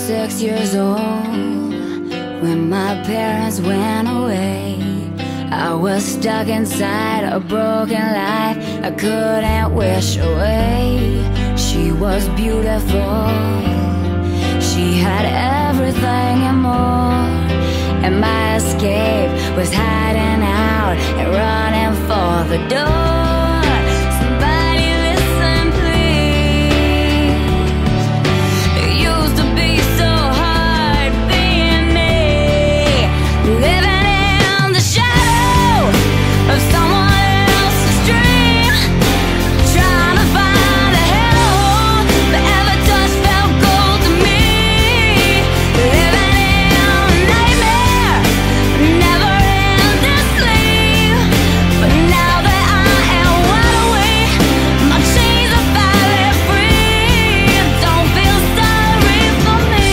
6 years old when my parents went away. I was stuck inside a broken life I couldn't wish away. She was beautiful, she had everything and more, and my escape was hiding out and running for the door. Somebody listen please, it used to be so hard being me, living in the shadow of someone else's dream, trying to find a hell that ever touched felt gold to me, living in a nightmare, never ending sleep. But now that I am wide awake, my chains are finally free. Don't feel sorry for me.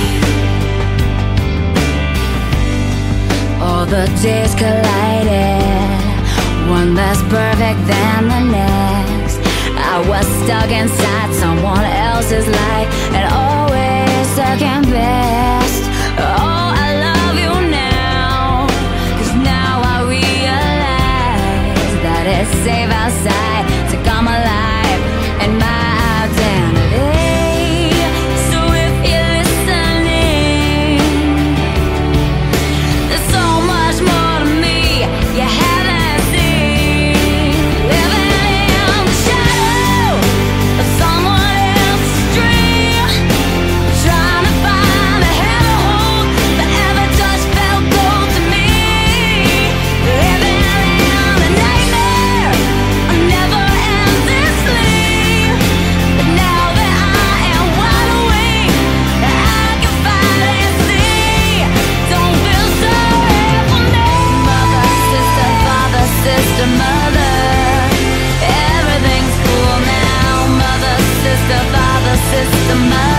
All the days collided, one less perfect than the next. I was stuck inside someone else's life and always second best. Oh, I love you now, 'cause now I realize that it's safe outside to come alive in my identity. So if you're listening, there's so much more to me you haven't seen. Living in the shadow of someone else's dream, trying to find a hellhole that ever touched felt gold to me. Living in a nightmare, a never-ending sleep. But now that I am wide awake, I can finally see. Don't feel sorry for me. Mother, sister, father, sister, mother, everything's cool now. Mother, sister, father, sister, mother.